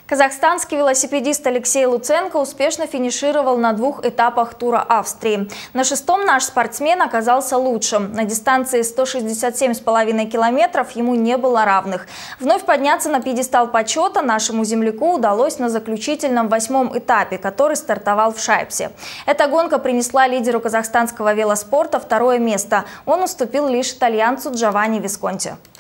Казахстанский велосипедист Алексей Луценко успешно финишировал на 2 этапах тура Австрии. На 6-м наш спортсмен оказался лучшим. На дистанции 167,5 километров ему не было равных. Вновь подняться на пьедестал почета нашему земляку удалось на заключительном 8-м этапе, который стартовал в Шайпсе. Эта гонка принесла лидеру казахстанского велоспорта 2-е место. Он уступил лишь итальянцу Джованни Висконти.